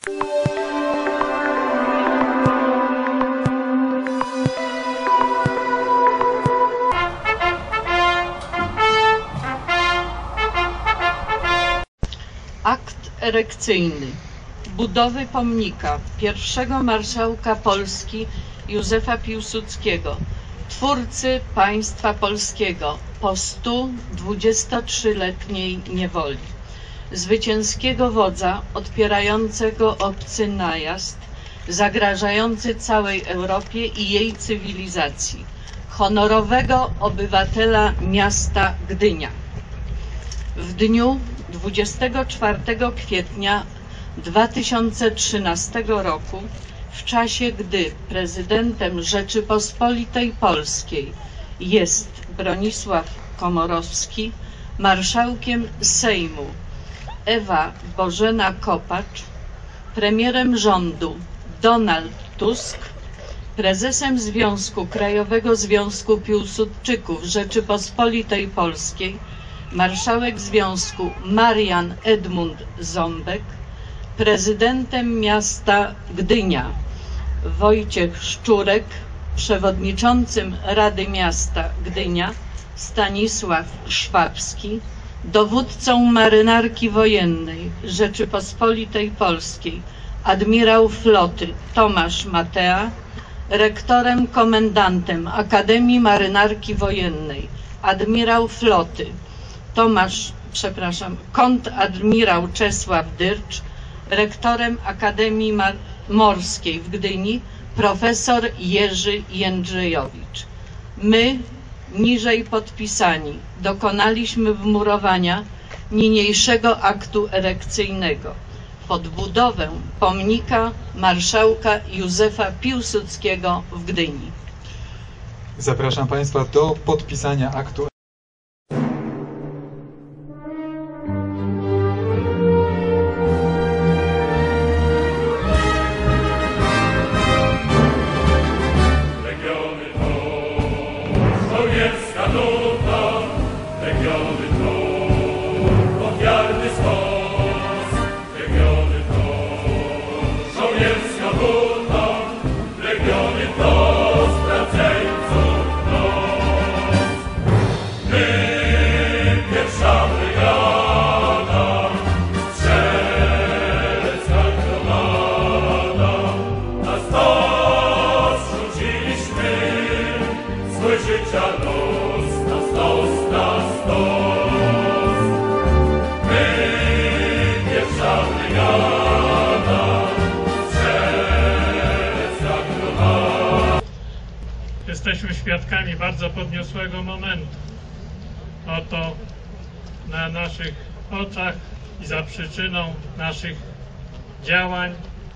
Akt erekcyjny budowy pomnika pierwszego marszałka Polski Józefa Piłsudskiego, twórcy państwa polskiego po 123-letniej niewoli, zwycięskiego wodza odpierającego obcy najazd, zagrażający całej Europie i jej cywilizacji, honorowego obywatela miasta Gdynia. W dniu 24 kwietnia 2013 roku, w czasie gdy prezydentem Rzeczypospolitej Polskiej jest Bronisław Komorowski, marszałkiem Sejmu Ewa Bożena Kopacz, premierem rządu Donald Tusk, prezesem Krajowego Związku Piłsudczyków Rzeczypospolitej Polskiej marszałek związku Marian Edmund Ząbek, prezydentem miasta Gdynia Wojciech Szczurek, przewodniczącym Rady Miasta Gdynia Stanisław Szwabski, dowódcą Marynarki Wojennej Rzeczypospolitej Polskiej admirał floty Tomasz Matea, rektorem komendantem Akademii Marynarki Wojennej admirał floty kontradmirał Czesław Dyrcz, rektorem Akademii Morskiej w Gdyni profesor Jerzy Jędrzejowicz. My, niżej podpisani, dokonaliśmy wmurowania niniejszego aktu erekcyjnego pod budowę pomnika marszałka Józefa Piłsudskiego w Gdyni. Zapraszam Państwa do podpisania aktu. Jesteśmy świadkami bardzo podniosłego momentu. Oto na naszych oczach i za przyczyną naszych działań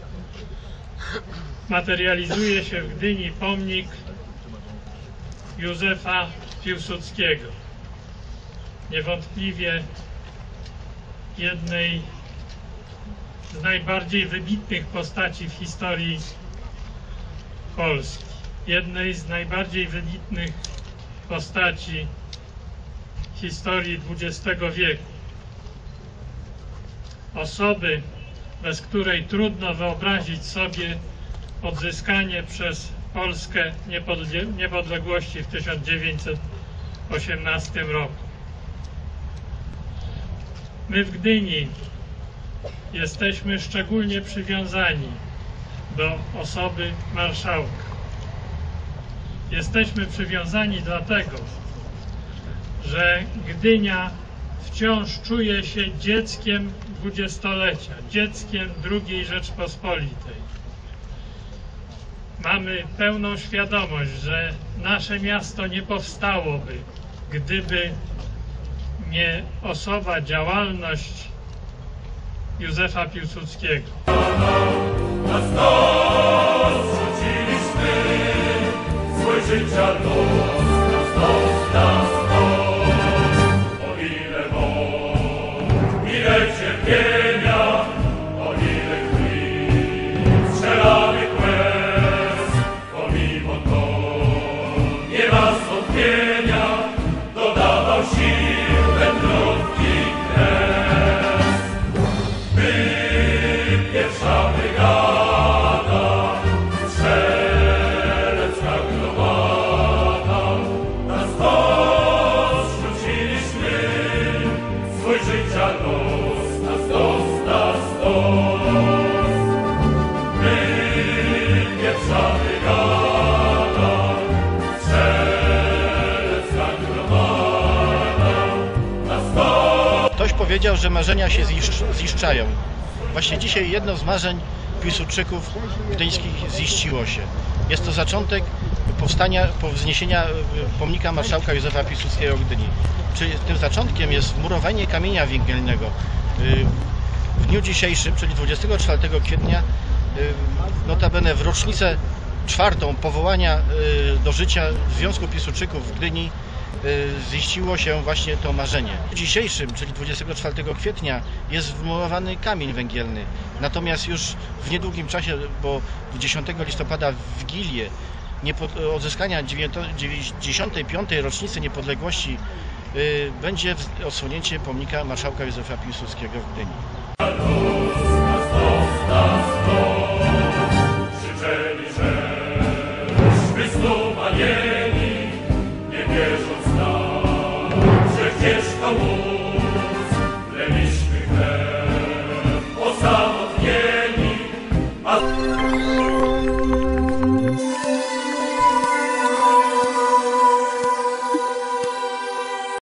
materializuje się w Gdyni pomnik Józefa Piłsudskiego. Niewątpliwie jednej z najbardziej wybitnych postaci w historii Polski. Jednej z najbardziej wybitnych postaci historii XX wieku. Osoby, bez której trudno wyobrazić sobie odzyskanie przez Polskę niepodległości w 1918 roku. My w Gdyni jesteśmy szczególnie przywiązani do osoby marszałka. Jesteśmy przywiązani dlatego, że Gdynia wciąż czuje się dzieckiem dwudziestolecia, dzieckiem II Rzeczpospolitej. Mamy pełną świadomość, że nasze miasto nie powstałoby, gdyby nie osoba, działalność Józefa Piłsudskiego. Życia o ile mąk, ile cierpienia, o ile krwi, strzelanych łez, pomimo to nie ma zwątpienia, dodawał sił wędrówki kres. My pierwsza brygada, strzelecka gromada. Na stos rzuciliśmy swój życia los, na stos, na stos. My, pierwsza brygada, strzelecka gromada. Na stos. Ktoś powiedział, że marzenia się ziszczają. Właśnie dzisiaj jedno z marzeń Piłsudczyków gdyńskich ziściło się. Jest to zaczątek wzniesienia pomnika marszałka Józefa Piłsudskiego w Gdyni. Czyli tym zaczątkiem jest wmurowanie kamienia węgielnego. W dniu dzisiejszym, czyli 24 kwietnia, notabene w rocznicę 4. powołania do życia Związku Piłsudczyków w Gdyni, ziściło się właśnie to marzenie. W dzisiejszym, czyli 24 kwietnia, jest wmurowany kamień węgielny. Natomiast już w niedługim czasie, bo 10 listopada w Wigilię odzyskania 95. rocznicy niepodległości, będzie odsłonięcie pomnika marszałka Józefa Piłsudskiego w Gdyni. Krzyczeli, żeśmy znów, a nie